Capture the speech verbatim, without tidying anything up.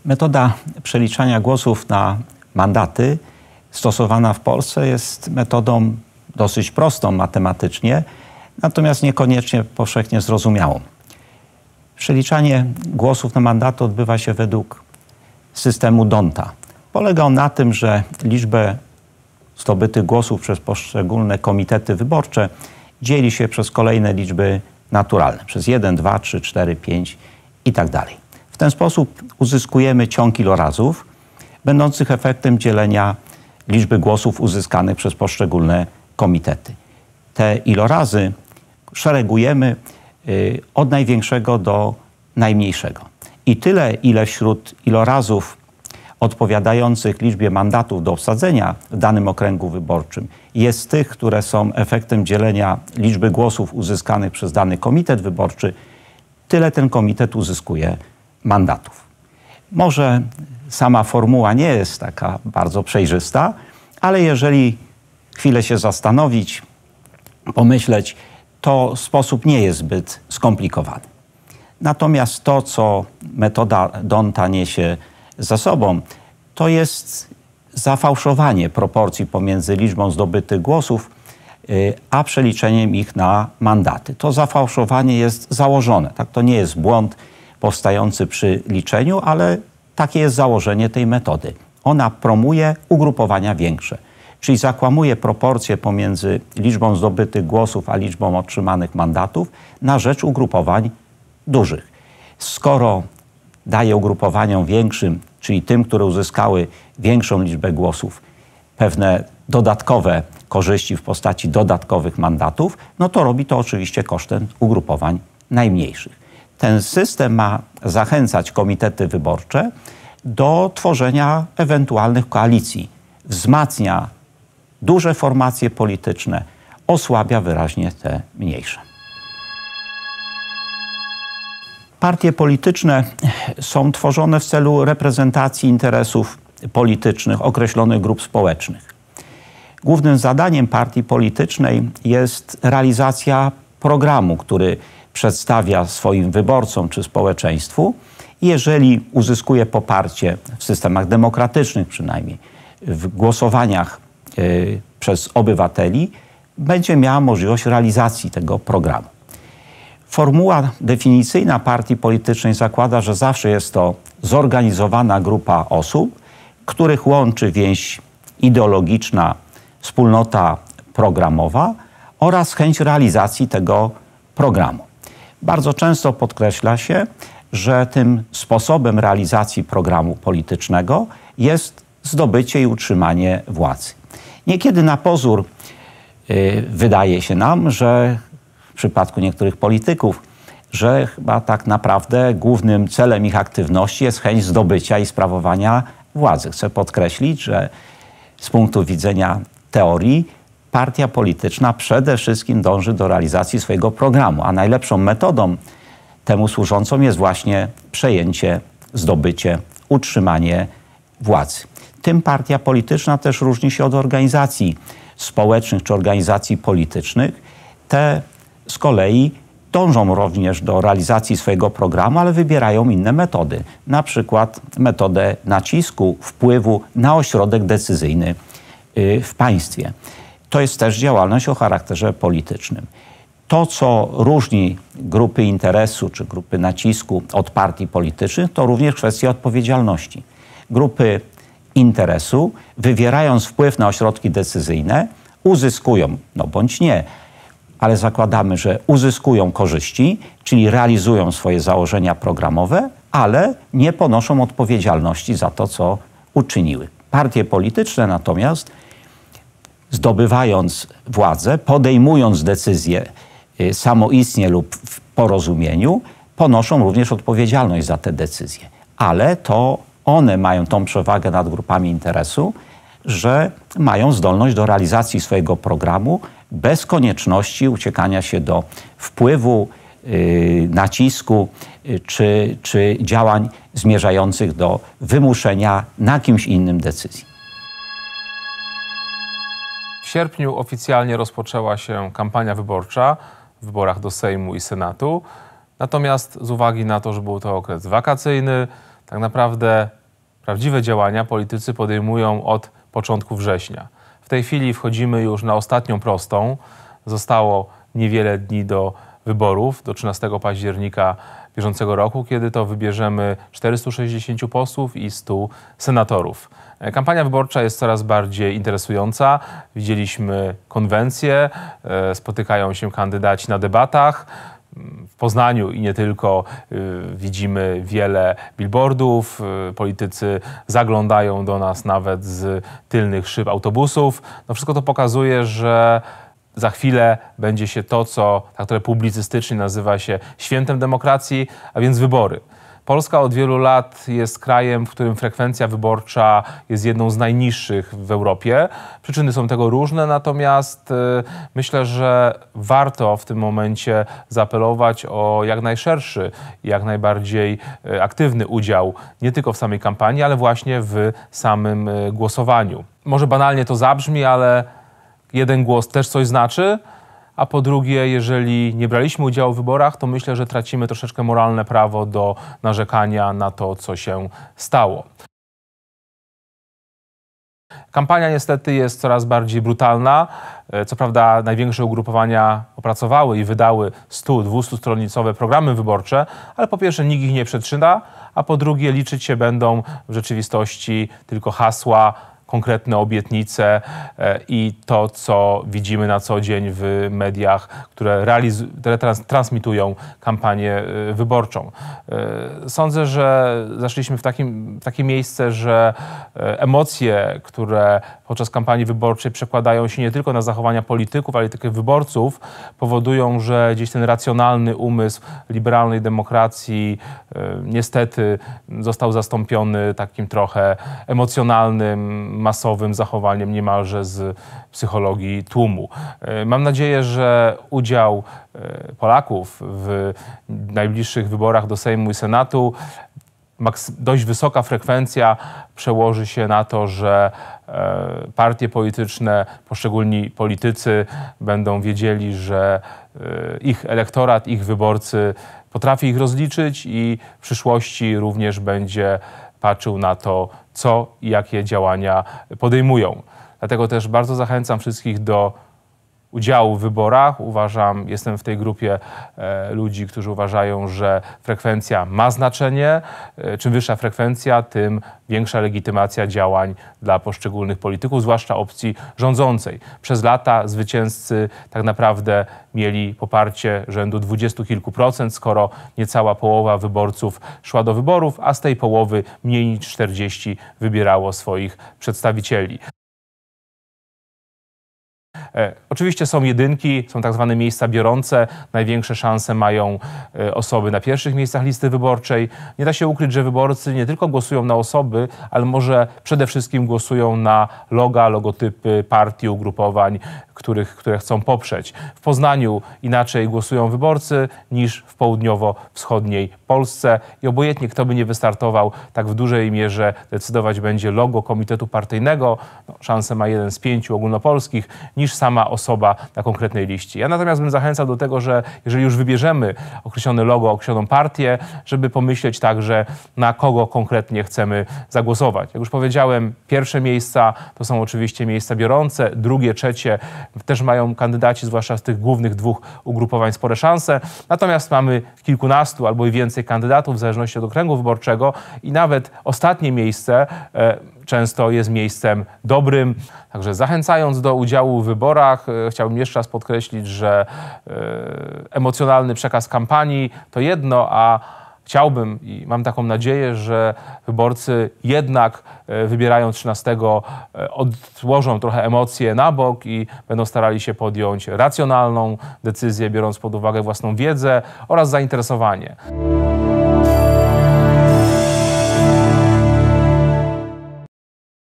Metoda przeliczania głosów na mandaty stosowana w Polsce jest metodą dosyć prostą matematycznie, natomiast niekoniecznie powszechnie zrozumiałą. Przeliczanie głosów na mandaty odbywa się według systemu D'Hondta. Polega on na tym, że liczbę zdobytych głosów przez poszczególne komitety wyborcze dzieli się przez kolejne liczby naturalne, przez jeden, dwa, trzy, cztery, pięć i tak dalej. W ten sposób uzyskujemy ciąg ilorazów, będących efektem dzielenia liczby głosów uzyskanych przez poszczególne komitety. Te ilorazy szeregujemy od największego do najmniejszego. I tyle, ile wśród ilorazów odpowiadających liczbie mandatów do obsadzenia w danym okręgu wyborczym jest tych, które są efektem dzielenia liczby głosów uzyskanych przez dany komitet wyborczy, tyle ten komitet uzyskuje mandatów. Może sama formuła nie jest taka bardzo przejrzysta, ale jeżeli chwilę się zastanowić, pomyśleć, to sposób nie jest zbyt skomplikowany. Natomiast to, co metoda D'Hondta niesie za sobą, to jest zafałszowanie proporcji pomiędzy liczbą zdobytych głosów a przeliczeniem ich na mandaty. To zafałszowanie jest założone. Tak? To nie jest błąd powstający przy liczeniu, ale takie jest założenie tej metody. Ona promuje ugrupowania większe, czyli zakłamuje proporcje pomiędzy liczbą zdobytych głosów a liczbą otrzymanych mandatów na rzecz ugrupowań dużych. Skoro daje ugrupowaniom większym, czyli tym, które uzyskały większą liczbę głosów, pewne dodatkowe korzyści w postaci dodatkowych mandatów, no to robi to oczywiście kosztem ugrupowań najmniejszych. Ten system ma zachęcać komitety wyborcze do tworzenia ewentualnych koalicji, wzmacnia duże formacje polityczne, osłabia wyraźnie te mniejsze. Partie polityczne są tworzone w celu reprezentacji interesów politycznych określonych grup społecznych. Głównym zadaniem partii politycznej jest realizacja programu, który przedstawia swoim wyborcom czy społeczeństwu. Jeżeli uzyskuje poparcie w systemach demokratycznych przynajmniej, w głosowaniach y, przez obywateli, będzie miała możliwość realizacji tego programu. Formuła definicyjna partii politycznej zakłada, że zawsze jest to zorganizowana grupa osób, których łączy więź ideologiczna, wspólnota programowa oraz chęć realizacji tego programu. Bardzo często podkreśla się, że tym sposobem realizacji programu politycznego jest zdobycie i utrzymanie władzy. Niekiedy na pozór yy, wydaje się nam, że w przypadku niektórych polityków, że chyba tak naprawdę głównym celem ich aktywności jest chęć zdobycia i sprawowania władzy. Chcę podkreślić, że z punktu widzenia teorii partia polityczna przede wszystkim dąży do realizacji swojego programu, a najlepszą metodą temu służącą jest właśnie przejęcie, zdobycie, utrzymanie władzy. Tym partia polityczna też różni się od organizacji społecznych czy organizacji politycznych. Te z kolei dążą również do realizacji swojego programu, ale wybierają inne metody. Na przykład metodę nacisku, wpływu na ośrodek decyzyjny w państwie. To jest też działalność o charakterze politycznym. To, co różni grupy interesu czy grupy nacisku od partii politycznych, to również kwestia odpowiedzialności. Grupy interesu, wywierając wpływ na ośrodki decyzyjne, uzyskują, no bądź nie, ale zakładamy, że uzyskują korzyści, czyli realizują swoje założenia programowe, ale nie ponoszą odpowiedzialności za to, co uczyniły. Partie polityczne natomiast, zdobywając władzę, podejmując decyzje samoistnie lub w porozumieniu, ponoszą również odpowiedzialność za te decyzje. Ale to one mają tą przewagę nad grupami interesu, że mają zdolność do realizacji swojego programu bez konieczności uciekania się do wpływu, yy, nacisku yy, czy, czy działań zmierzających do wymuszenia na kimś innym decyzji. W sierpniu oficjalnie rozpoczęła się kampania wyborcza w wyborach do Sejmu i Senatu. Natomiast z uwagi na to, że był to okres wakacyjny, tak naprawdę prawdziwe działania politycy podejmują od początku września. W tej chwili wchodzimy już na ostatnią prostą. Zostało niewiele dni do wyborów, do trzynastego października bieżącego roku, kiedy to wybierzemy czterystu sześćdziesięciu posłów i stu senatorów. Kampania wyborcza jest coraz bardziej interesująca. Widzieliśmy konwencje, spotykają się kandydaci na debatach. W Poznaniu i nie tylko widzimy wiele billboardów. Politycy zaglądają do nas nawet z tylnych szyb autobusów. No wszystko to pokazuje, że za chwilę będzie się to, co tak trochę publicystycznie nazywa się świętem demokracji, a więc wybory. Polska od wielu lat jest krajem, w którym frekwencja wyborcza jest jedną z najniższych w Europie. Przyczyny są tego różne, natomiast y, myślę, że warto w tym momencie zaapelować o jak najszerszy, jak najbardziej y, aktywny udział nie tylko w samej kampanii, ale właśnie w samym y, głosowaniu. Może banalnie to zabrzmi, ale jeden głos też coś znaczy. A po drugie, jeżeli nie braliśmy udziału w wyborach, to myślę, że tracimy troszeczkę moralne prawo do narzekania na to, co się stało. Kampania niestety jest coraz bardziej brutalna. Co prawda największe ugrupowania opracowały i wydały stu-, dwustustronicowe programy wyborcze, ale po pierwsze nikt ich nie przeczyta, a po drugie liczyć się będą w rzeczywistości tylko hasła, konkretne obietnice i to, co widzimy na co dzień w mediach, które, które trans transmitują kampanię wyborczą. Sądzę, że zaszliśmy w, takim, w takie miejsce, że emocje, które podczas kampanii wyborczej przekładają się nie tylko na zachowania polityków, ale i takich wyborców, powodują, że gdzieś ten racjonalny umysł liberalnej demokracji niestety został zastąpiony takim trochę emocjonalnym, masowym zachowaniem niemalże z psychologii tłumu. Mam nadzieję, że udział Polaków w najbliższych wyborach do Sejmu i Senatu, dość wysoka frekwencja przełoży się na to, że partie polityczne, poszczególni politycy będą wiedzieli, że ich elektorat, ich wyborcy potrafi ich rozliczyć i w przyszłości również będzie patrzył na to, co i jakie działania podejmują. Dlatego też bardzo zachęcam wszystkich do udziału w wyborach. Uważam, jestem w tej grupie e, ludzi, którzy uważają, że frekwencja ma znaczenie. E, czym wyższa frekwencja, tym większa legitymacja działań dla poszczególnych polityków, zwłaszcza opcji rządzącej. Przez lata zwycięzcy tak naprawdę mieli poparcie rzędu dwudziestu kilku procent, skoro niecała połowa wyborców szła do wyborów, a z tej połowy mniej niż czterdzieści wybierało swoich przedstawicieli. E, oczywiście są jedynki, są tak zwane miejsca biorące. Największe szanse mają e, osoby na pierwszych miejscach listy wyborczej. Nie da się ukryć, że wyborcy nie tylko głosują na osoby, ale może przede wszystkim głosują na loga, logotypy partii, ugrupowań, których, które chcą poprzeć. W Poznaniu inaczej głosują wyborcy niż w południowo-wschodniej Polsce i obojętnie kto by nie wystartował, tak w dużej mierze decydować będzie logo komitetu partyjnego. No, szansę ma jeden z pięciu ogólnopolskich, niż sama osoba na konkretnej liście. Ja natomiast bym zachęcał do tego, że jeżeli już wybierzemy określone logo, określoną partię, żeby pomyśleć także, na kogo konkretnie chcemy zagłosować. Jak już powiedziałem, pierwsze miejsca to są oczywiście miejsca biorące, drugie, trzecie też mają kandydaci, zwłaszcza z tych głównych dwóch ugrupowań, spore szanse. Natomiast mamy kilkunastu albo i więcej kandydatów w zależności od okręgu wyborczego i nawet ostatnie miejsce e, często jest miejscem dobrym. Także zachęcając do udziału w wyborach, e, chciałbym jeszcze raz podkreślić, że e, emocjonalny przekaz kampanii to jedno, a chciałbym i mam taką nadzieję, że wyborcy jednak wybierają trzynastego, odłożą trochę emocje na bok i będą starali się podjąć racjonalną decyzję, biorąc pod uwagę własną wiedzę oraz zainteresowanie.